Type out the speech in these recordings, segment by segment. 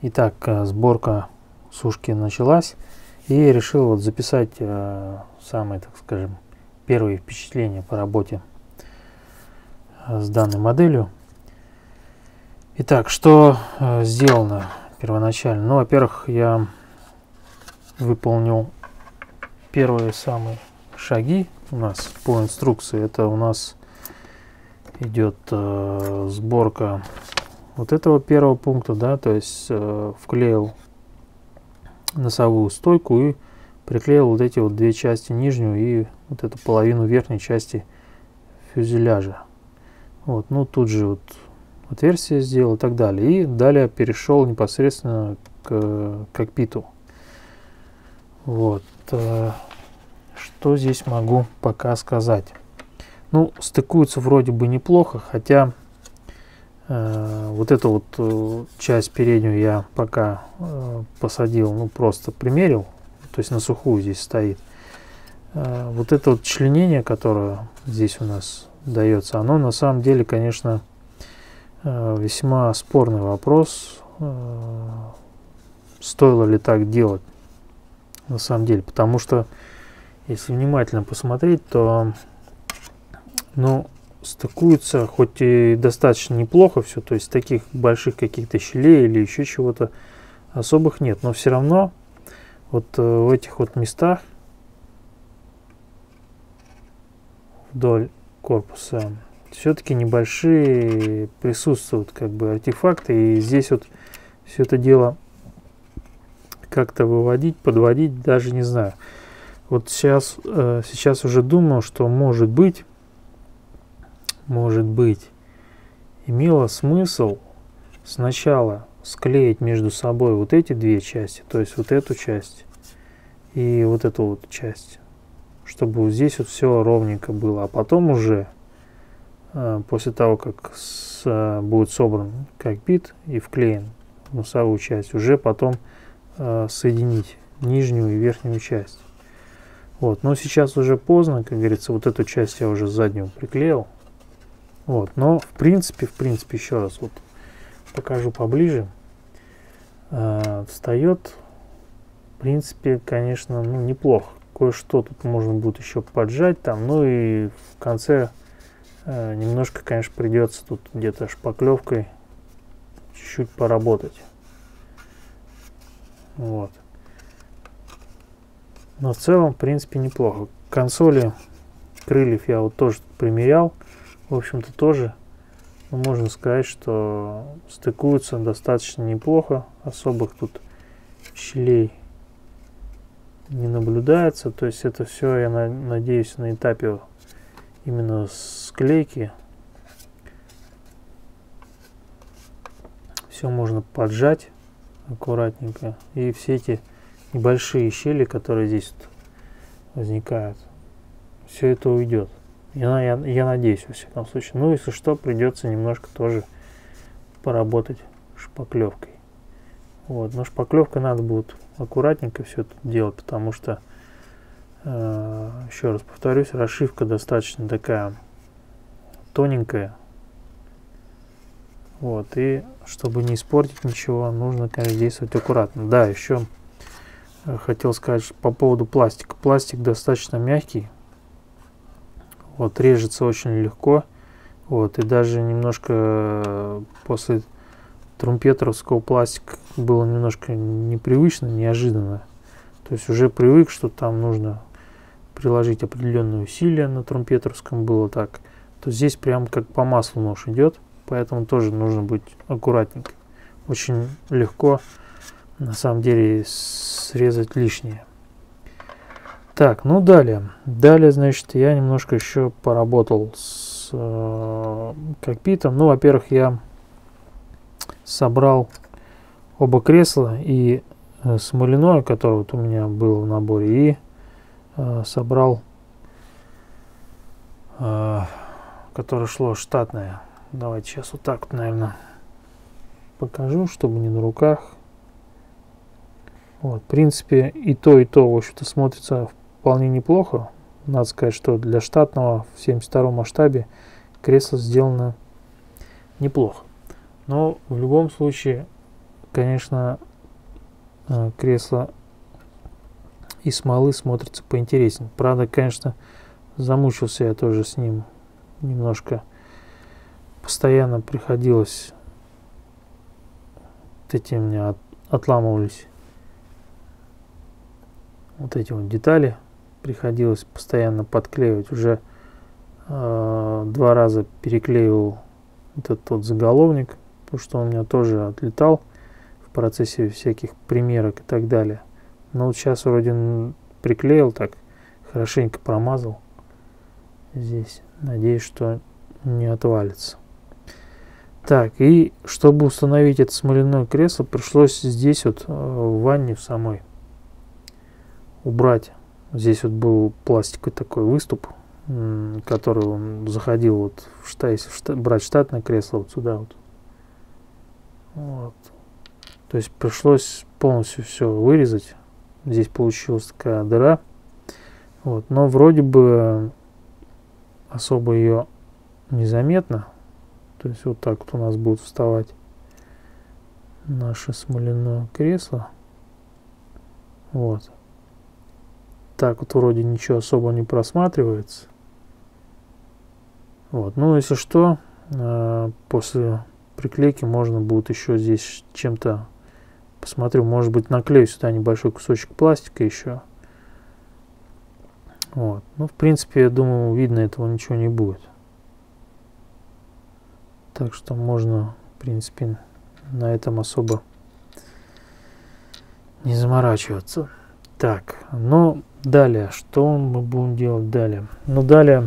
Итак, сборка сушки началась, и я решил вот записать самые, так скажем, первые впечатления по работе с данной моделью. Итак, что сделано первоначально? Ну, во-первых, я выполнил первые самые шаги у нас по инструкции. Это у нас идет сборка вот этого первого пункта, да, то есть вклеил носовую стойку и приклеил вот эти вот две части, нижнюю и вот эту половину верхней части фюзеляжа. Вот, ну тут же вот отверстие сделал и так далее. И далее перешел непосредственно к кокпиту. Вот, что здесь могу пока сказать? Ну, стыкуются вроде бы неплохо, хотя вот эту вот часть переднюю я пока посадил, ну просто примерил, то есть на сухую здесь стоит. Вот это вот членение, которое здесь у нас дается, оно на самом деле, конечно, весьма спорный вопрос, стоило ли так делать на самом деле, потому что если внимательно посмотреть, то ну, стыкуются, хоть и достаточно неплохо все, то есть таких больших каких-то щелей или еще чего-то особых нет, но все равно вот в этих вот местах вдоль корпуса все-таки небольшие присутствуют как бы артефакты, и здесь вот все это дело как-то выводить, подводить, даже не знаю. Вот сейчас уже думаю, что может быть имело смысл сначала склеить между собой вот эти две части, то есть вот эту часть и вот эту вот часть, чтобы вот здесь вот все ровненько было, а потом уже после того, как будет собран кокпит и вклеен в носовую часть, уже потом соединить нижнюю и верхнюю часть. Вот, но сейчас уже поздно, как говорится, вот эту часть я уже заднюю приклеил. Вот, но в принципе, еще раз вот покажу поближе. Встает, в принципе, конечно, ну, неплохо. Кое-что тут можно будет еще поджать там, ну и в конце немножко, конечно, придется тут где-то шпаклевкой чуть-чуть поработать. Вот. Но в целом, в принципе, неплохо. Консоли крыльев я вот тоже примерял. В общем-то, тоже можно сказать, что стыкуются достаточно неплохо. Особых тут щелей не наблюдается. То есть это все, я надеюсь, на этапе именно склейки. Все можно поджать аккуратненько. И все эти небольшие щели, которые здесь вот возникают, все это уйдет. Я надеюсь, во всяком случае. Ну, если что, придется немножко тоже поработать шпаклевкой. Вот. Но шпаклевкой надо будет аккуратненько все это делать, потому что, еще раз повторюсь, расшивка достаточно такая тоненькая. Вот. И чтобы не испортить ничего, нужно, конечно, действовать аккуратно. Да, еще хотел сказать по поводу пластика. Пластик достаточно мягкий. Вот, режется очень легко. Вот, и даже немножко после трумпетеровского пластика было немножко непривычно, неожиданно. То есть уже привык, что там нужно приложить определенные усилия, на трумпетеровском было так. То здесь прям как по маслу нож идет, поэтому тоже нужно быть аккуратненько. Очень легко на самом деле срезать лишнее. Так, ну далее, значит, я немножко еще поработал с кокпитом. Ну, во-первых, я собрал оба кресла, и смоляное, которое вот у меня было в наборе, и собрал, которое шло штатное. Давайте сейчас вот так вот, наверное, покажу, чтобы не на руках. Вот, в принципе, и то, в общем-то, смотрится вполне неплохо. Надо сказать, что для штатного в 72 масштабе кресло сделано неплохо. Но в любом случае конечно, кресло из смолы смотрится поинтереснее. Правда, конечно, замучился я тоже с ним немножко. Постоянно приходилось, вот эти у меня отламывались вот эти вот детали, приходилось постоянно подклеивать. Уже 2 раза переклеивал этот тот заголовник, потому что он у меня тоже отлетал в процессе всяких примерок и так далее. Но вот сейчас вроде приклеил, так хорошенько промазал здесь. Надеюсь, что не отвалится. Так, и чтобы установить это смоляное кресло, пришлось здесь вот в ванне в самой убрать. Здесь вот был пластиковый такой выступ, который он заходил вот если брать штатное кресло вот сюда вот. Вот. То есть пришлось полностью все вырезать. Здесь получилась такая дыра. Вот. Но вроде бы особо ее незаметно. То есть вот так вот у нас будет вставать наше смоляное кресло. Вот. Так вот вроде ничего особо не просматривается. Вот. Ну, если что, после приклейки можно будет еще здесь чем-то, посмотрю, может быть, наклею сюда небольшой кусочек пластика еще. Вот. Ну, в принципе, я думаю, видно этого ничего не будет. Так что можно, в принципе, на этом особо не заморачиваться. Так, ну, далее, что мы будем делать далее? Ну, далее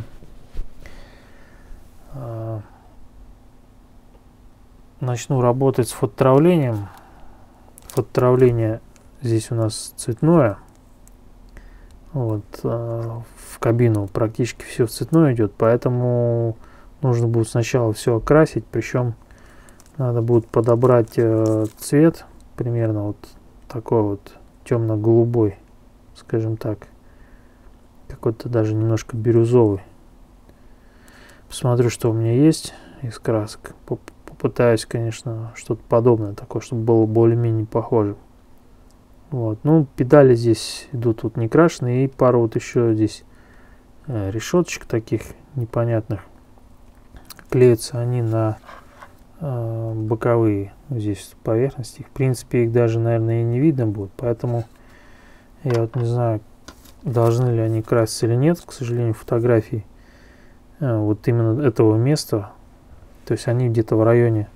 начну работать с фототравлением. Фототравление здесь у нас цветное. Вот, в кабину практически все в цветное идет, поэтому нужно будет сначала все окрасить, причем надо будет подобрать цвет примерно вот такой вот темно-голубой, скажем так, какой-то даже немножко бирюзовый. Посмотрю, что у меня есть из красок. Попытаюсь, конечно, что-то подобное такое, чтобы было более-менее похоже. Вот. Ну, педали здесь идут вот не крашеные, и пару вот еще здесь решеточек таких непонятных. Клеятся они на боковые здесь поверхности. В принципе, их даже, наверное, и не видно будет, поэтому я вот не знаю, должны ли они краситься или нет. К сожалению, фотографии вот именно этого места, то есть они где-то в районе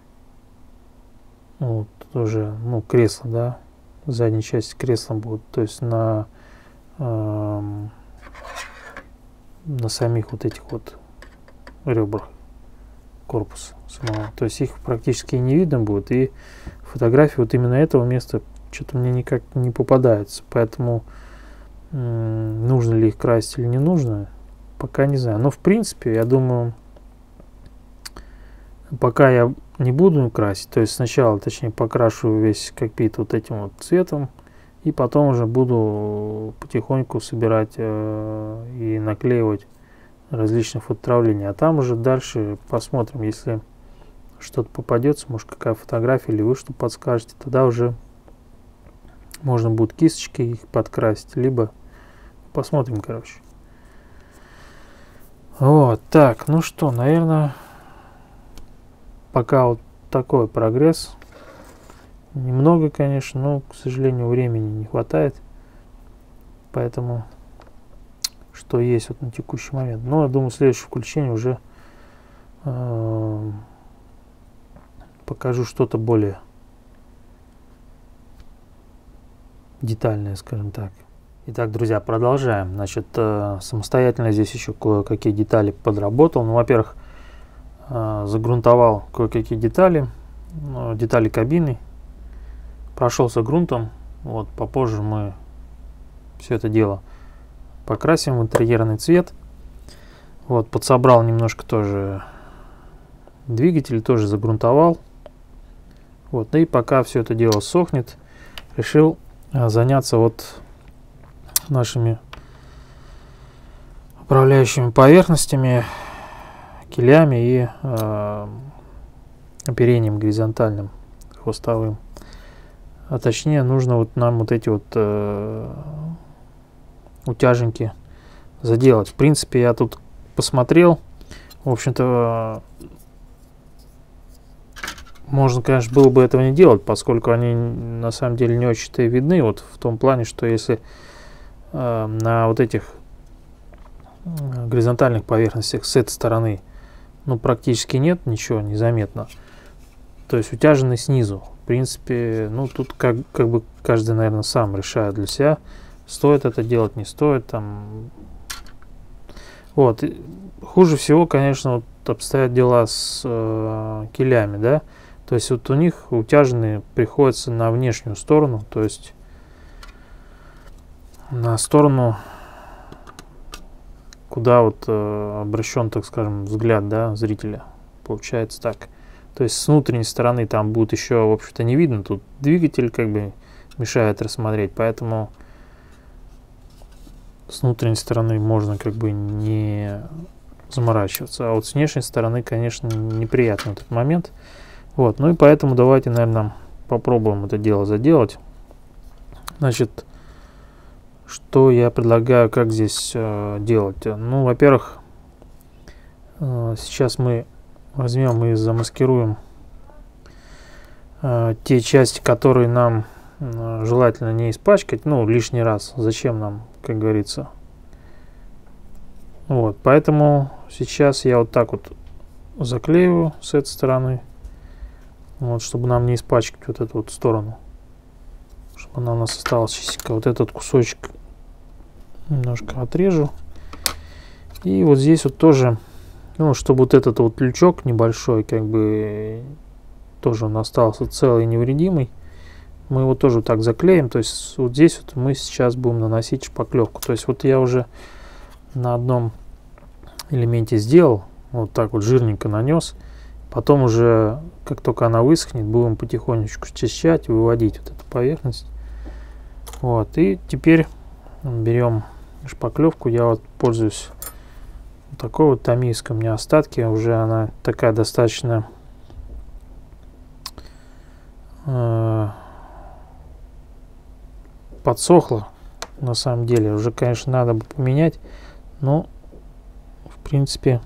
вот тоже, ну, кресла, да, задней части кресла будут, то есть на самих вот этих вот ребрах корпуса самого. То есть их практически не видно будет, и фотографии вот именно этого места что-то мне никак не попадается, поэтому нужно ли их красить или не нужно, пока не знаю. Но в принципе, я думаю, пока я не буду красить, то есть сначала, точнее, покрашу весь кокпит вот этим вот цветом, и потом уже буду потихоньку собирать и наклеивать различные фототравления, а там уже дальше посмотрим, если что-то попадется, может какая фотография или вы что подскажете, тогда уже можно будет кисточки их подкрасить, либо посмотрим, короче. Вот, так, ну что, наверное, пока вот такой прогресс. Немного, конечно, но, к сожалению, времени не хватает. Поэтому, что есть вот на текущий момент. Но, я думаю, в следующем включении уже покажу что-то более детальное, скажем так. Итак, друзья, продолжаем. Значит, самостоятельно здесь еще кое-какие детали подработал. Ну, во-первых, загрунтовал кое-какие детали кабины, прошелся грунтом. Вот, попозже мы все это дело покрасим в интерьерный цвет. Вот, подсобрал немножко тоже двигатель, тоже загрунтовал. Вот, и пока все это дело сохнет, решил заняться вот нашими управляющими поверхностями, килями и оперением горизонтальным хвостовым. А точнее нужно вот нам вот эти вот утяженьки заделать. В принципе, я тут посмотрел, в общем-то, можно, конечно, было бы этого не делать, поскольку они на самом деле не очень-то и видны, вот в том плане, что если на вот этих горизонтальных поверхностях с этой стороны, ну, практически нет, ничего незаметно, то есть утяжены снизу. В принципе, ну, тут как бы каждый, наверное, сам решает для себя, стоит это делать, не стоит, там. Вот. И хуже всего, конечно, вот обстоят дела с килями, да, то есть вот у них утяженные приходится на внешнюю сторону, то есть на сторону, куда вот обращен, так скажем, взгляд, да, зрителя. Получается так. То есть с внутренней стороны там будет еще, в общем-то, не видно. Тут двигатель как бы мешает рассмотреть, поэтому с внутренней стороны можно как бы не заморачиваться. А вот с внешней стороны, конечно, неприятный этот момент. Вот, ну и поэтому давайте, наверное, попробуем это дело заделать. Значит, что я предлагаю, как здесь делать? Ну, во-первых, сейчас мы возьмем и замаскируем те части, которые нам желательно не испачкать, ну, лишний раз. Зачем нам, как говорится. Вот, поэтому сейчас я вот так вот заклеиваю с этой стороны, вот, чтобы нам не испачкать вот эту вот сторону, чтобы она у нас осталась чистенькая. Вот этот кусочек немножко отрежу. И вот здесь вот тоже, ну, чтобы вот этот вот лючок небольшой, как бы, тоже он остался целый и невредимый, мы его тоже вот так заклеим. То есть вот здесь вот мы сейчас будем наносить шпаклевку. То есть вот я уже на одном элементе сделал, вот так вот жирненько нанес. Потом уже, как только она высохнет, будем потихонечку счищать, выводить вот эту поверхность. Вот, и теперь берем шпаклевку. Я вот пользуюсь вот такой вот томийской, у меня остатки. Уже она такая достаточно подсохла. На самом деле уже, конечно, надо бы поменять, но в принципе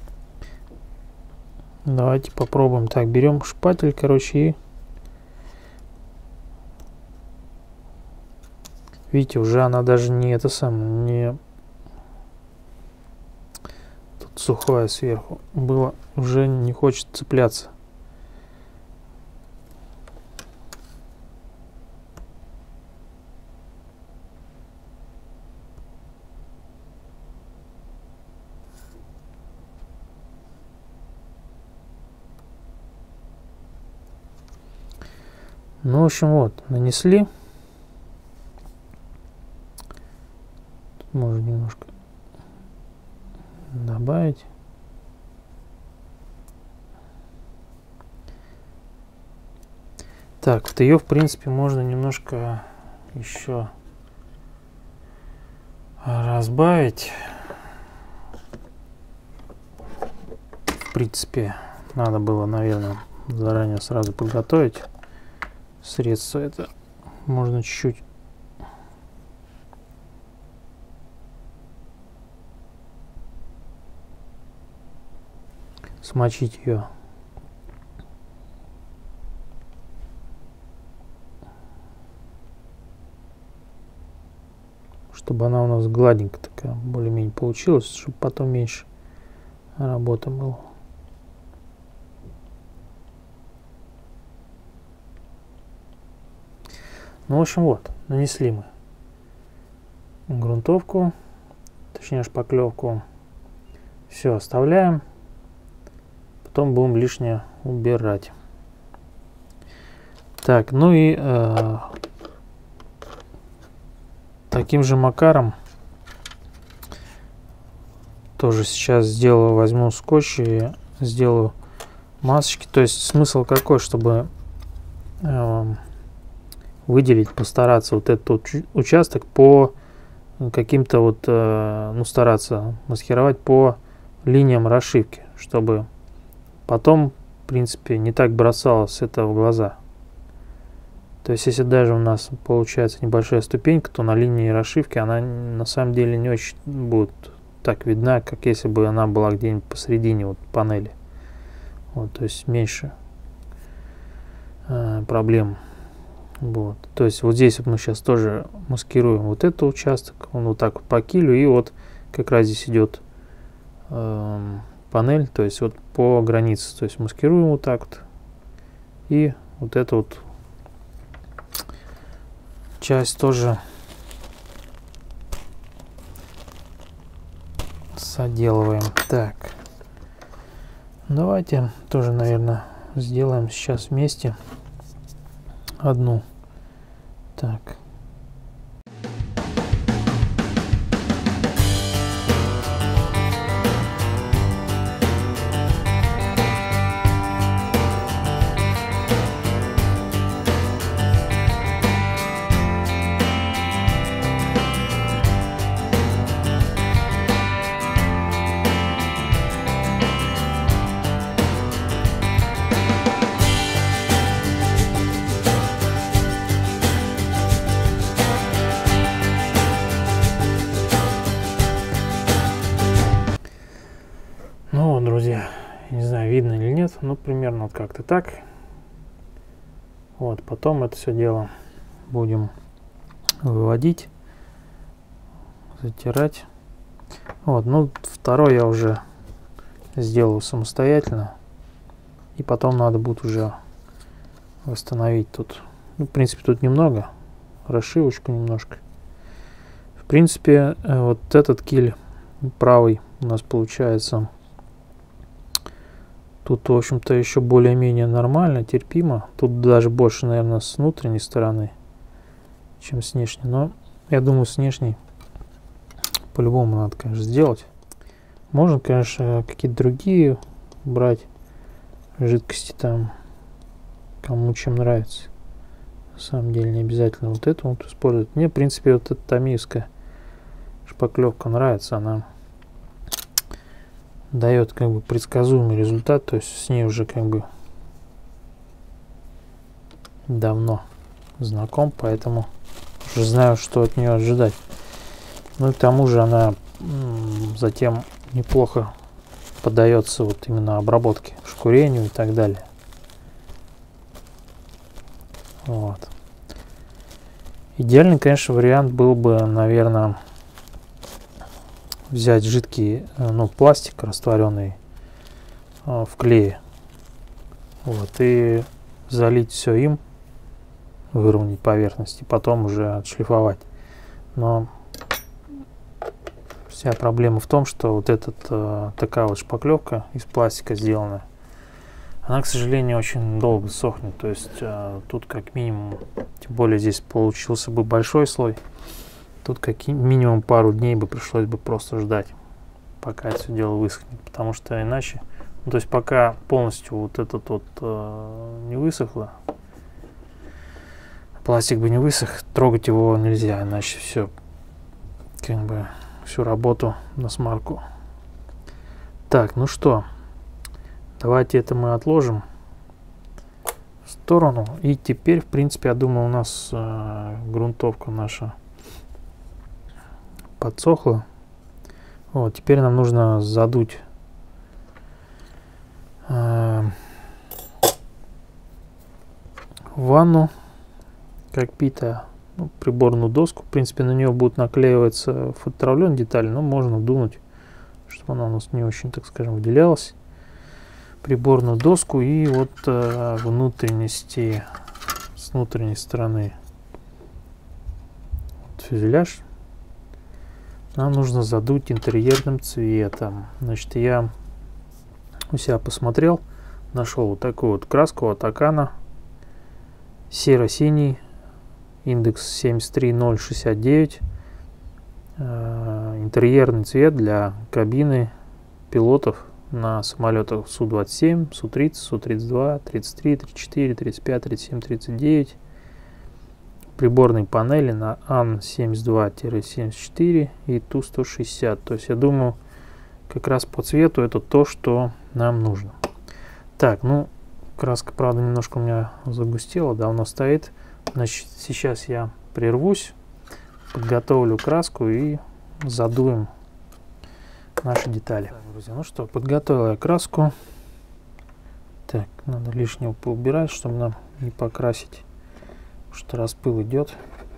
давайте попробуем. Так, берем шпатель, короче, и видите, уже она даже не это самое, не тут сухая сверху было, уже не хочет цепляться. Ну, в общем, вот, нанесли. Тут можно немножко добавить. Так, вот ее, в принципе, можно немножко еще разбавить. В принципе, надо было, наверное, заранее сразу подготовить средство. Это можно чуть-чуть смочить ее. Чтобы она у нас гладенькая такая, более-менее получилась, чтобы потом меньше работы было. Ну, в общем, вот, нанесли мы грунтовку, точнее шпаклевку. Все, оставляем. Потом будем лишнее убирать. Так, ну и таким же макаром тоже сейчас сделаю, возьму скотч и сделаю масочки. То есть смысл какой, чтобы выделить, постараться вот этот участок по каким-то вот, ну, стараться маскировать по линиям расшивки, чтобы потом, в принципе, не так бросалось это в глаза. То есть, если даже у нас получается небольшая ступенька, то на линии расшивки она на самом деле не очень будет так видна, как если бы она была где-нибудь посередине вот панели. Вот, то есть меньше проблем. Вот. То есть вот здесь вот мы сейчас тоже маскируем вот этот участок, он вот так вот по килю, и вот как раз здесь идет панель, то есть вот по границе, то есть маскируем вот так вот, и вот эту вот часть тоже соделываем. Так, давайте тоже, наверное, сделаем сейчас вместе одну. Так. Ну вот, друзья, не знаю, видно или нет, но примерно вот как-то так. Вот, потом это все дело будем выводить, затирать. Вот, ну, второй я уже сделаю самостоятельно. И потом надо будет уже восстановить тут. Ну, в принципе, тут немного, расшивочку немножко. В принципе, вот этот киль правый у нас получается... Тут, в общем-то, еще более-менее нормально, терпимо. Тут даже больше, наверное, с внутренней стороны, чем с внешней. Но я думаю, с внешней по-любому надо, конечно, сделать. Можно, конечно, какие-то другие брать жидкости там, кому чем нравится. На самом деле, не обязательно вот эту вот использовать. Мне, в принципе, вот эта томиевская шпаклевка нравится. Она дает как бы предсказуемый результат, то есть с ней уже как бы давно знаком, поэтому уже знаю, что от нее ожидать. Ну и к тому же она затем неплохо поддается вот именно обработке, шкурению и так далее. Вот. Идеальный, конечно, вариант был бы, наверное, взять жидкий, ну, пластик растворенный в клее, вот, и залить все им, выровнять поверхность и потом уже отшлифовать. Но вся проблема в том, что вот такая вот шпаклевка из пластика сделанная, она, к сожалению, очень долго сохнет. То есть тут как минимум, тем более здесь получился бы большой слой, тут как минимум пару дней бы пришлось бы просто ждать, пока это все дело высохнет, потому что иначе, ну, то есть пока полностью вот этот вот не высохло, пластик бы не высох, трогать его нельзя, иначе все, как бы всю работу на смарку. Так, ну что, давайте это мы отложим в сторону, и теперь, в принципе, я думаю, у нас грунтовка наша подсохла. Вот, теперь нам нужно задуть ванну кокпита, ну, приборную доску. В принципе, на нее будут наклеиваться фототравленные детали, но можно дунуть, чтобы она у нас не очень, так скажем, выделялась. Приборную доску и вот внутренности, с внутренней стороны вот фюзеляж нам нужно задуть интерьерным цветом. Значит, я у себя посмотрел, нашел вот такую вот краску от Акана, серо-синий, индекс 73069, интерьерный цвет для кабины пилотов на самолетах Су-27, Су-30, Су-32, 33, 34, 35, 37, 39. Приборной панели на Ан-72-74 и Ту-160. То есть я думаю, как раз по цвету это то, что нам нужно. Так, ну, краска, правда, немножко у меня загустела, давно стоит. Значит, сейчас я прервусь, подготовлю краску и задуем наши детали. Так, друзья, ну что, подготовил я краску. Так, надо лишнего поубирать, чтобы нам не покрасить, потому что распыл идет.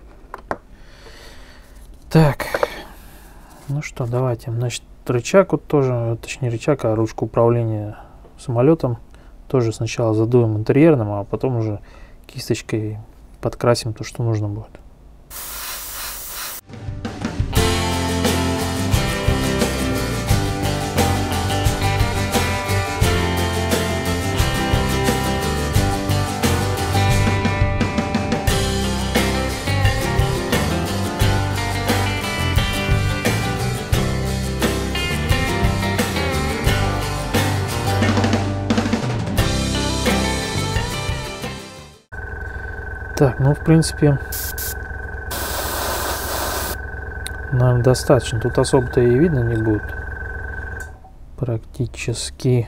Так, ну что, давайте. Значит, рычаг вот тоже, точнее рычаг, а ручку управления самолетом тоже сначала задуем интерьерным, а потом уже кисточкой подкрасим то, что нужно будет. Так, ну, в принципе, наверное, достаточно. Тут особо-то и видно не будет. Практически.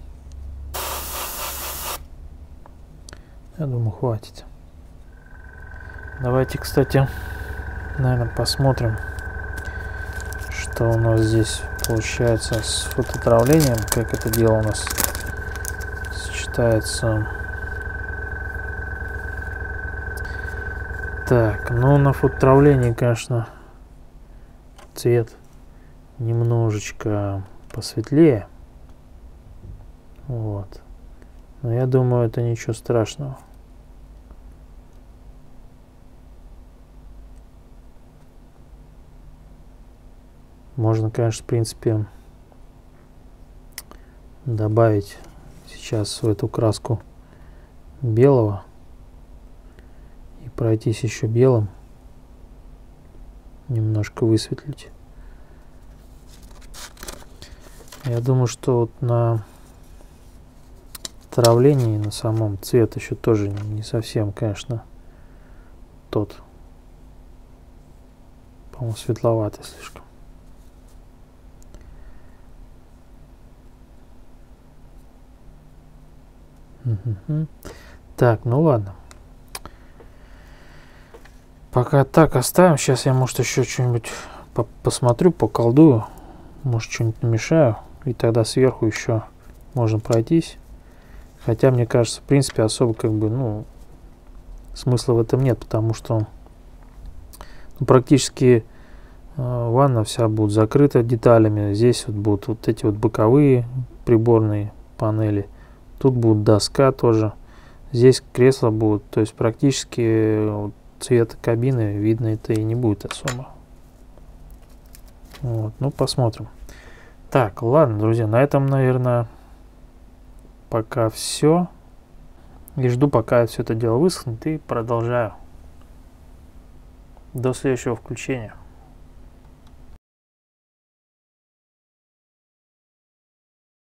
Я думаю, хватит. Давайте, кстати, наверное, посмотрим, что у нас здесь получается с фототравлением. Как это дело у нас сочетается. Так, ну на фототравлении, конечно, цвет немножечко посветлее. Вот. Но я думаю, это ничего страшного. Можно, конечно, в принципе, добавить сейчас в эту краску белого. И пройтись еще белым. Немножко высветлить. Я думаю, что вот на травлении, на самом цвет еще тоже не совсем, конечно, тот. По-моему, светловатый слишком. Так, ну ладно. Пока так оставим. Сейчас я, может, еще что-нибудь посмотрю, поколдую. Может, что-нибудь намешаю. И тогда сверху еще можно пройтись. Хотя, мне кажется, в принципе, особо как бы, ну, смысла в этом нет. Потому что практически ванна вся будет закрыта деталями. Здесь вот будут вот эти вот боковые приборные панели. Тут будет доска тоже. Здесь кресла будут. То есть практически цвета кабины видно это и не будет особо. Вот, ну посмотрим. Так, ладно, друзья, на этом, наверное, пока все. И жду, пока все это дело высохнет, и продолжаю. До следующего включения.